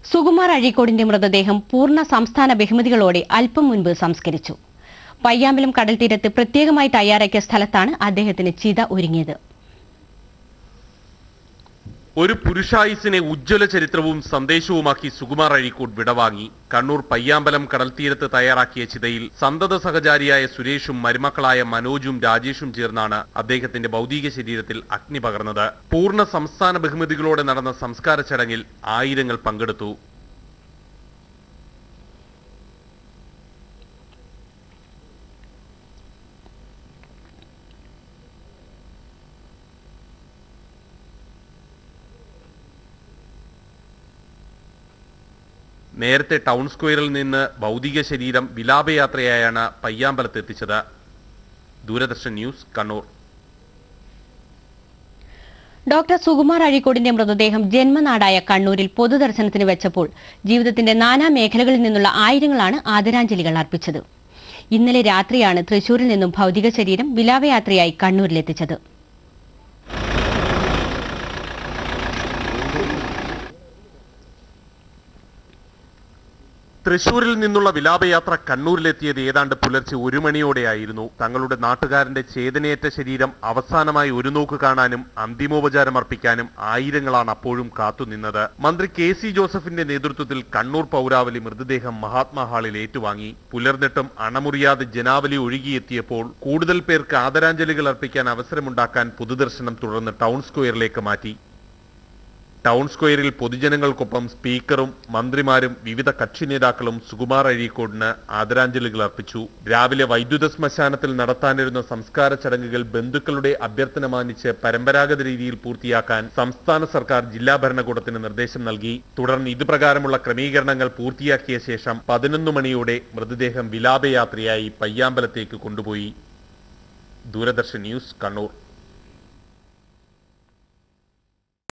സുകുമാർ അഴീക്കോടിന്റെ മൃതദേഹം പൂർണ്ണ സംസ്ഥാന ബഹുമതികളോടെ അല്പം മുൻപ് സംസ്കരിച്ചു. പയ്യാമ്പലം കടൽത്തീരത്ത് പ്രത്യേകമായി തയ്യാറാക്കിയ സ്ഥലത്താണ് അദ്ദേഹത്തിന് ചിത ഒരുങ്ങിയത്. ഒരു പുരുഷായുസിനെ ഉജ്ജ്വല ചരിത്രവും സന്ദേശവുമാക്കി സുകുമാർ അഴീക്കോട് വിടവാങ്ങി. കണ്ണൂർ പയ്യാമ്പലം കടൽത്തീരത്ത് തയ്യാറാക്കിയ ചിതയിൽ സന്തത സഹചാരിയായ സുരേഷും മരുമക്കളായ മനോജും രാജേഷും ചേർന്നാണ് അദ്ദേഹത്തിന്റെ ഭൗതിക ശരീരത്തിൽ അഗ്നി പകർന്നത്. പൂർണ്ണ സംസ്ഥാന ബഹുമതികളോടെ നടന്ന സംസ്കാര ചടങ്ങിൽ ആയിരങ്ങൾ പങ്കെടുത്തു. നേരത്തെ ടൗൺ സ്ക്വയറിൽ നിന്ന് ഭൗതിക ശരീരം വിലാപയാത്രയായാണ് പയ്യാമ്പലത്ത് എത്തിച്ചത്. ദൂരദർശൻ ന്യൂസ്, കണ്ണൂർ. ഡോക്ടർ സുകുമാർ അഴീക്കോടിന്റെ മൃതദേഹം ജന്മനാടായ കണ്ണൂരിൽ പൊതുദർശനത്തിന് വെച്ചപ്പോൾ ജീവിതത്തിന്റെ നാനാ മേഖലകളിൽ നിന്നുള്ള ആയിരങ്ങളാണ് ആദരാഞ്ജലികൾ അർപ്പിച്ചത്. ഇന്നലെ രാത്രിയാണ് തൃശൂരിൽ നിന്നും ഭൗതിക ശരീരം വിലാപയാത്രയായി കണ്ണൂരിലെത്തിച്ചത്. തൃശൂരിൽ നിന്നുള്ള വിലാപയാത്ര കണ്ണൂരിലെത്തിയത് ഏതാണ്ട് പുലർച്ചെ 1 മണിയോടെയായിരുന്നു. തങ്ങളുടെ നാട്ടുകാരന്റെ ചേതനയേറ്റ ശരീരം അവസാനമായി ഒരു നോക്ക് കാണാനും അന്തിമോപചാരം അർപ്പിക്കാനും ആയിരങ്ങളാണ് അപ്പോഴും കാത്തുനിന്നത്. മന്ത്രി കെ സി ജോസഫിന്റെ നേതൃത്വത്തിൽ കണ്ണൂർ പൗരാവലി മൃതദേഹം മഹാത്മാ ഹാളിൽ ഏറ്റുവാങ്ങി. പുലർന്നിട്ടും അണമുറിയാതെ ജനാവലി ഒഴുകിയെത്തിയപ്പോൾ കൂടുതൽ പേർക്ക് ആദരാഞ്ജലികൾ അർപ്പിക്കാൻ അവസരമുണ്ടാക്കാൻ പൊതുദർശനം തുടർന്ന് ടൗൺ സ്ക്വയറിലേക്ക് മാറ്റി. ടൗൺ സ്ക്വയറിൽ പൊതുജനങ്ങൾക്കൊപ്പം സ്പീക്കറും മന്ത്രിമാരും വിവിധ കക്ഷി നേതാക്കളും സുകുമാർ അഴീക്കോടിന് ആദരാഞ്ജലികൾ അർപ്പിച്ചു. രാവിലെ വൈദ്യുത ശ്മശാനത്തിൽ നടത്താനിരുന്ന സംസ്കാര ചടങ്ങുകൾ ബന്ധുക്കളുടെ അഭ്യർത്ഥന മാനിച്ച് പരമ്പരാഗത രീതിയിൽ പൂർത്തിയാക്കാൻ സംസ്ഥാന സർക്കാർ ജില്ലാ ഭരണകൂടത്തിന് നിർദ്ദേശം നൽകി. തുടർന്ന് ഇതുപ്രകാരമുള്ള ക്രമീകരണങ്ങൾ പൂർത്തിയാക്കിയ ശേഷം 11 മണിയോടെ മൃതദേഹം വിലാപയാത്രയായി പയ്യാമ്പലത്തേക്ക് കൊണ്ടുപോയി. ദൂരദർശൻ ന്യൂസ്, കണ്ണൂർ.